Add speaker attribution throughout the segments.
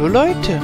Speaker 1: Hallo Leute!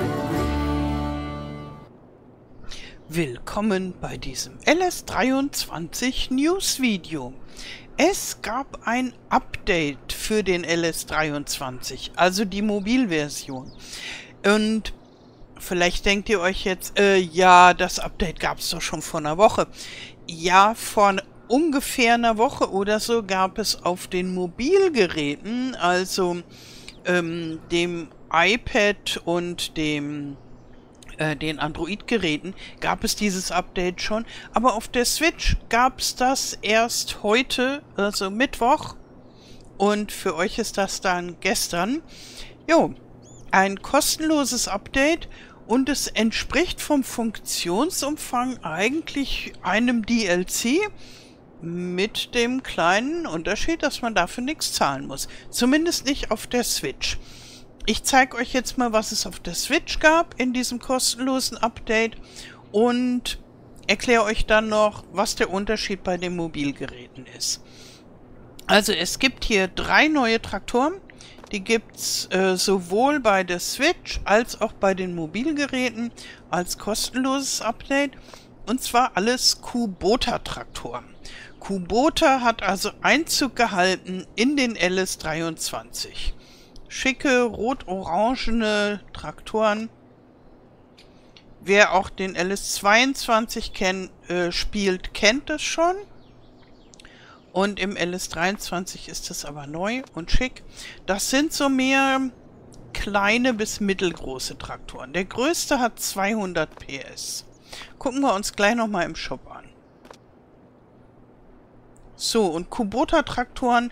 Speaker 1: Willkommen bei diesem LS23 News Video. Es gab ein Update für den LS23, also die Mobilversion. Und vielleicht denkt ihr euch jetzt, ja, das Update gab es doch schon vor einer Woche. Ja, vor ungefähr einer Woche oder so gab es auf den Mobilgeräten, also dem iPad und den Android-Geräten gab es dieses Update schon, aber auf der Switch gab es das erst heute, also Mittwoch, und für euch ist das dann gestern. Jo, ein kostenloses Update und es entspricht vom Funktionsumfang eigentlich einem DLC, mit dem kleinen Unterschied, dass man dafür nichts zahlen muss. Zumindest nicht auf der Switch. Ich zeige euch jetzt mal, was es auf der Switch gab in diesem kostenlosen Update und erkläre euch dann noch, was der Unterschied bei den Mobilgeräten ist. Also es gibt hier 3 neue Traktoren. Die gibt es sowohl bei der Switch als auch bei den Mobilgeräten als kostenloses Update. Und zwar alles Kubota-Traktoren. Kubota hat also Einzug gehalten in den LS23. Schicke, rot-orangene Traktoren. Wer auch den LS22 spielt, kennt das schon. Und im LS23 ist es aber neu und schick. Das sind so mehr kleine bis mittelgroße Traktoren. Der größte hat 200 PS. Gucken wir uns gleich nochmal im Shop an. So, und Kubota-Traktoren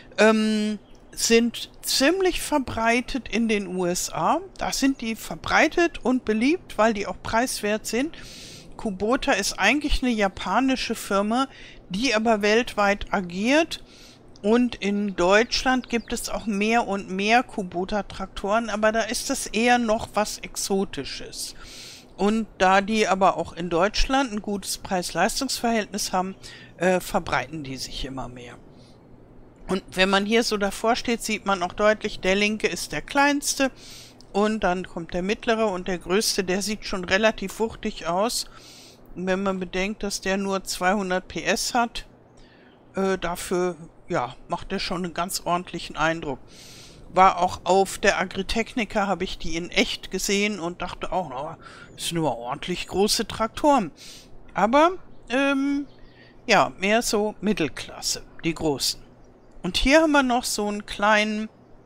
Speaker 1: sind ziemlich verbreitet in den USA. Da sind die verbreitet und beliebt, weil die auch preiswert sind. Kubota ist eigentlich eine japanische Firma, die aber weltweit agiert. Und in Deutschland gibt es auch mehr und mehr Kubota-Traktoren, aber da ist das eher noch was Exotisches. Und da die aber auch in Deutschland ein gutes Preis-Leistungs-Verhältnis haben, verbreiten die sich immer mehr. Und wenn man hier so davor steht, sieht man auch deutlich, der linke ist der kleinste und dann kommt der mittlere und der größte, der sieht schon relativ wuchtig aus. Und wenn man bedenkt, dass der nur 200 PS hat, dafür, ja, macht der schon einen ganz ordentlichen Eindruck. War auch auf der Agritechnica, habe ich die in echt gesehen und dachte auch, na, das sind nur ordentlich große Traktoren. Aber, ja, mehr so Mittelklasse, die großen. Und hier haben wir noch so einen kleinen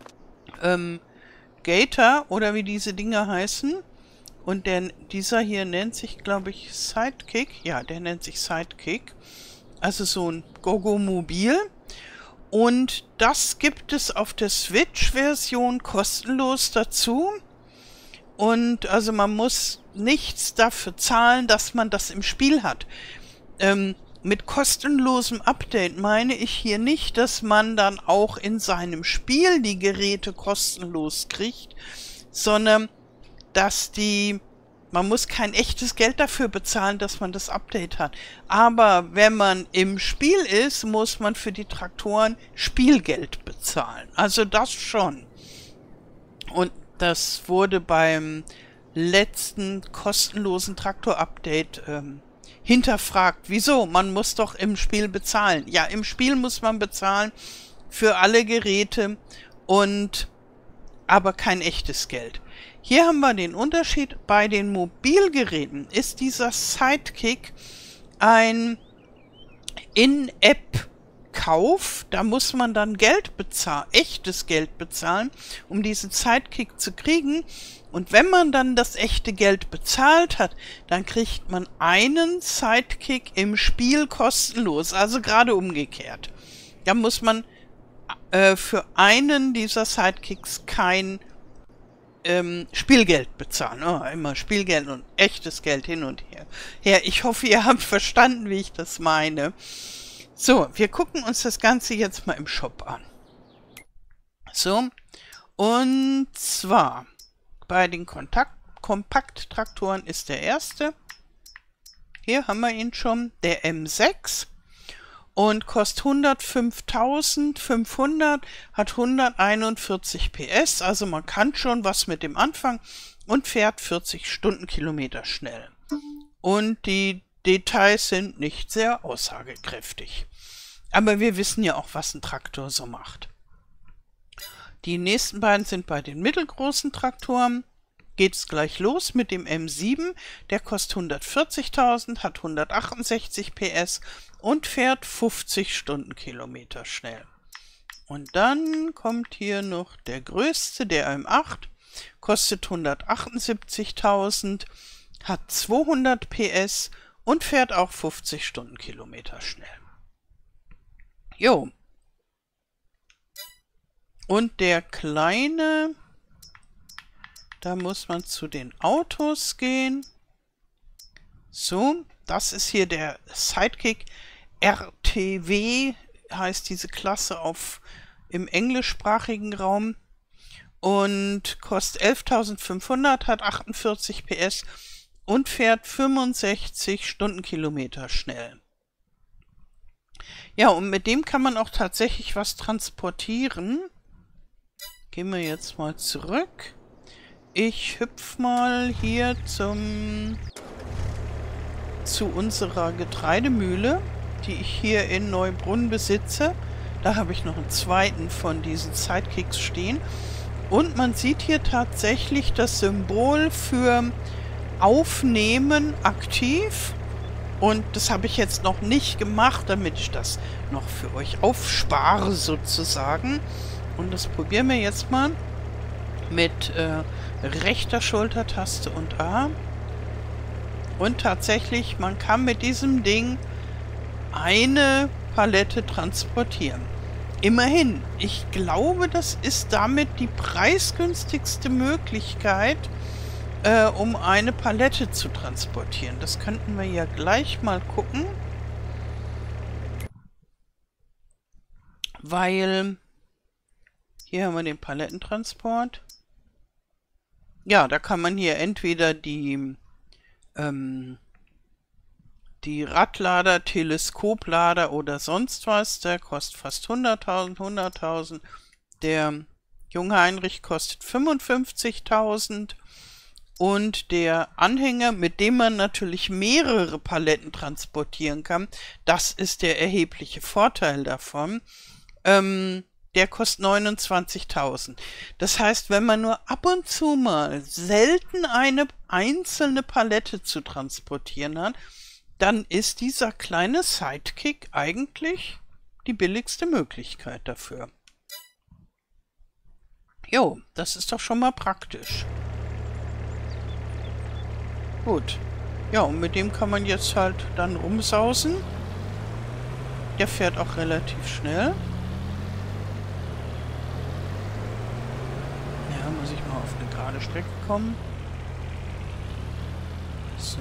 Speaker 1: Gator, oder wie diese Dinger heißen. Und dieser hier nennt sich, glaube ich, Sidekick. Ja, der nennt sich Sidekick. Also so ein Gogo-Mobil. Und das gibt es auf der Switch-Version kostenlos dazu. Und also man muss nichts dafür zahlen, dass man das im Spiel hat. Mit kostenlosem Update meine ich hier nicht, dass man dann auch in seinem Spiel die Geräte kostenlos kriegt, sondern dass man muss kein echtes Geld dafür bezahlen, dass man das Update hat. Aber wenn man im Spiel ist, muss man für die Traktoren Spielgeld bezahlen. Also das schon. Und das wurde beim letzten kostenlosen Traktor-Update hinterfragt. Wieso? Man muss doch im Spiel bezahlen. Ja, im Spiel muss man bezahlen für alle Geräte aber kein echtes Geld. Hier haben wir den Unterschied. Bei den Mobilgeräten ist dieser Sidekick ein In-App-Kauf. Da muss man dann Geld bezahlen, echtes Geld bezahlen, um diesen Sidekick zu kriegen. Und wenn man dann das echte Geld bezahlt hat, dann kriegt man einen Sidekick im Spiel kostenlos. Also gerade umgekehrt. Da muss man für einen dieser Sidekicks kein Spielgeld bezahlen. Oh, immer Spielgeld und echtes Geld hin und her. Ja, ich hoffe, ihr habt verstanden, wie ich das meine. So, wir gucken uns das Ganze jetzt mal im Shop an. So, und zwar bei den Kompakt-Traktoren ist der erste. Hier haben wir ihn schon, der M6. und kostet 105.500, hat 141 PS, also man kann schon was mit dem anfangen und fährt 40 Stundenkilometer schnell. Und die Details sind nicht sehr aussagekräftig. Aber wir wissen ja auch, was ein Traktor so macht. Die nächsten beiden sind bei den mittelgroßen Traktoren. Geht es gleich los mit dem M7. Der kostet 140.000, hat 168 PS und fährt 50 Stundenkilometer schnell. Und dann kommt hier noch der größte, der M8. Kostet 178.000, hat 200 PS und fährt auch 50 Stundenkilometer schnell. Jo. Und der kleine, da muss man zu den Autos gehen. So, das ist hier der Sidekick. RTW heißt diese Klasse im englischsprachigen Raum. Und kostet 11.500, hat 48 PS und fährt 65 Stundenkilometer schnell. Ja, und mit dem kann man auch tatsächlich was transportieren. Gehen wir jetzt mal zurück. Ich hüpfe mal hier zu unserer Getreidemühle, die ich hier in Neubrunn besitze. Da habe ich noch einen zweiten von diesen Sidekicks stehen. Und man sieht hier tatsächlich das Symbol für Aufnehmen aktiv. Und das habe ich jetzt noch nicht gemacht, damit ich das noch für euch aufspare sozusagen. Und das probieren wir jetzt mal mit rechter Schultertaste und A. Und tatsächlich, man kann mit diesem Ding eine Palette transportieren. Immerhin, ich glaube, das ist damit die preisgünstigste Möglichkeit, um eine Palette zu transportieren. Das könnten wir ja gleich mal gucken. Weil hier haben wir den Palettentransport. Ja, da kann man hier entweder die Radlader, Teleskoplader oder sonst was. Der kostet fast 100.000. Der Junge Heinrich kostet 55.000. Und der Anhänger, mit dem man natürlich mehrere Paletten transportieren kann, das ist der erhebliche Vorteil davon. Der kostet 29.000. Das heißt, wenn man nur ab und zu mal selten eine einzelne Palette zu transportieren hat, dann ist dieser kleine Sidekick eigentlich die billigste Möglichkeit dafür. Jo, das ist doch schon mal praktisch. Gut. Ja, und mit dem kann man jetzt halt dann rumsausen. Der fährt auch relativ schnell. Ja, muss ich mal auf eine gerade Strecke kommen. So.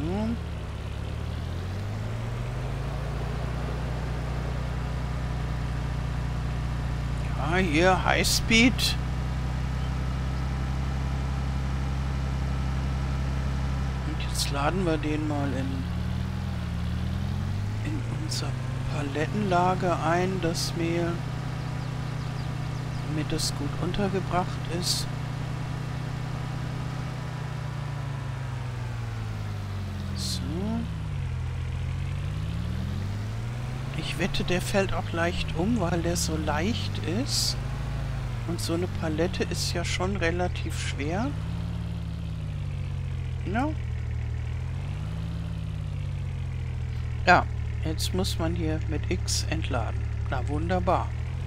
Speaker 1: Ja, hier Highspeed. Und jetzt laden wir den mal in unser Palettenlager ein, das Mehl, damit es gut untergebracht ist. So. Ich wette, der fällt auch leicht um, weil der so leicht ist. Und so eine Palette ist ja schon relativ schwer. No. Ja, jetzt muss man hier mit X entladen. Na wunderbar.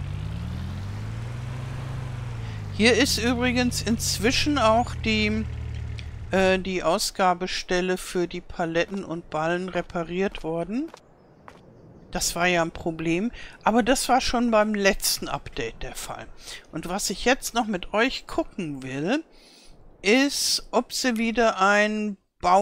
Speaker 1: Hier ist übrigens inzwischen auch die Ausgabestelle für die Paletten und Ballen repariert worden. Das war ja ein Problem, aber das war schon beim letzten Update der Fall. Und was ich jetzt noch mit euch gucken will, ist, ob sie wieder ein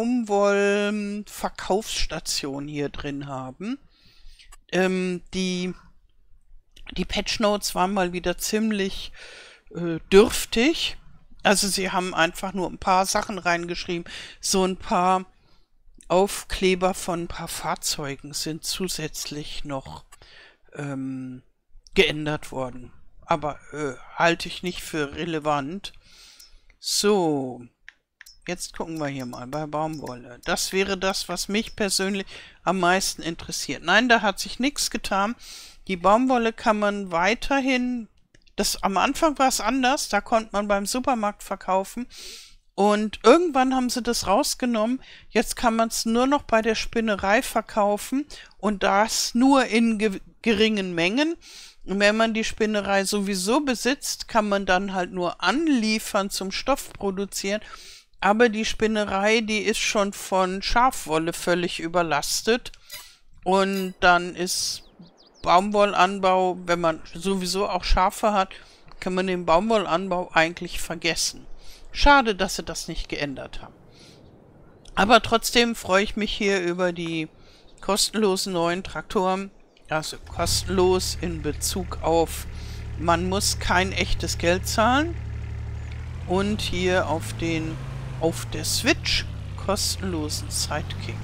Speaker 1: Baumwoll-Verkaufsstation hier drin haben. Die Patch Notes waren mal wieder ziemlich dürftig. Also sie haben einfach nur ein paar Sachen reingeschrieben. So ein paar Aufkleber von ein paar Fahrzeugen sind zusätzlich noch geändert worden. Aber halte ich nicht für relevant. So, jetzt gucken wir hier mal bei Baumwolle. Das wäre das, was mich persönlich am meisten interessiert. Nein, da hat sich nichts getan. Die Baumwolle kann man weiterhin, am Anfang war es anders, da konnte man beim Supermarkt verkaufen. Und irgendwann haben sie das rausgenommen. Jetzt kann man es nur noch bei der Spinnerei verkaufen und das nur in geringen Mengen. Und wenn man die Spinnerei sowieso besitzt, kann man dann halt nur anliefern zum Stoff produzieren. Aber die Spinnerei, die ist schon von Schafwolle völlig überlastet. Und dann ist Baumwollanbau, wenn man sowieso auch Schafe hat, kann man den Baumwollanbau eigentlich vergessen. Schade, dass sie das nicht geändert haben. Aber trotzdem freue ich mich hier über die kostenlosen neuen Traktoren. Also kostenlos in Bezug auf, man muss kein echtes Geld zahlen. Und hier auf der Switch kostenlosen Sidekick.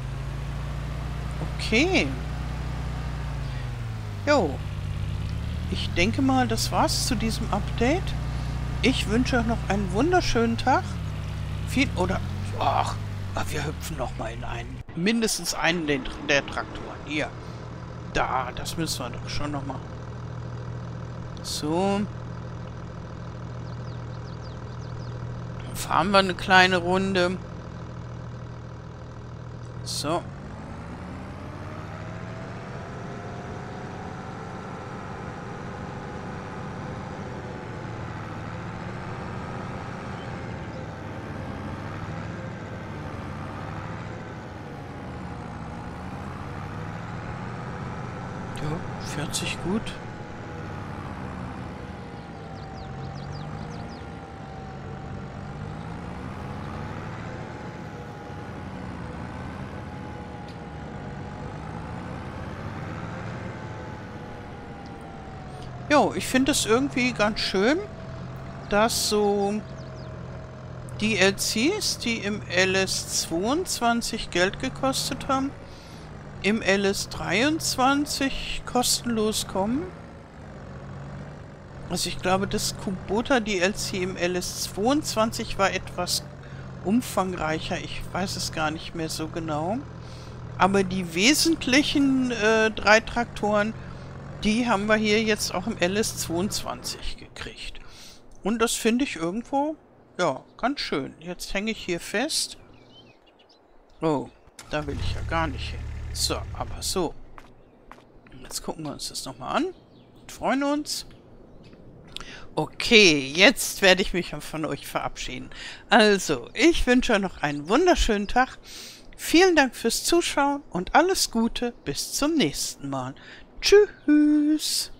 Speaker 1: Okay. Jo. Ich denke mal, das war's zu diesem Update. Ich wünsche euch noch einen wunderschönen Tag. Wir hüpfen noch mal in mindestens einen der Traktoren. Hier. Da, das müssen wir doch schon noch mal. So. Dann fahren wir eine kleine Runde. So. Ja, fährt sich gut. Jo, ich finde es irgendwie ganz schön, dass so DLCs, die im LS22 Geld gekostet haben, im LS23 kostenlos kommen. Also ich glaube, das Kubota DLC im LS22 war etwas umfangreicher. Ich weiß es gar nicht mehr so genau. Aber die wesentlichen 3 Traktoren, die haben wir hier jetzt auch im LS22 gekriegt. Und das finde ich irgendwo, ja, ganz schön. Jetzt hänge ich hier fest. Oh, da will ich ja gar nicht hin. So, aber so. Jetzt gucken wir uns das nochmal an. Und freuen uns. Okay, jetzt werde ich mich von euch verabschieden. Also, ich wünsche euch noch einen wunderschönen Tag. Vielen Dank fürs Zuschauen und alles Gute. Bis zum nächsten Mal. Tschüss.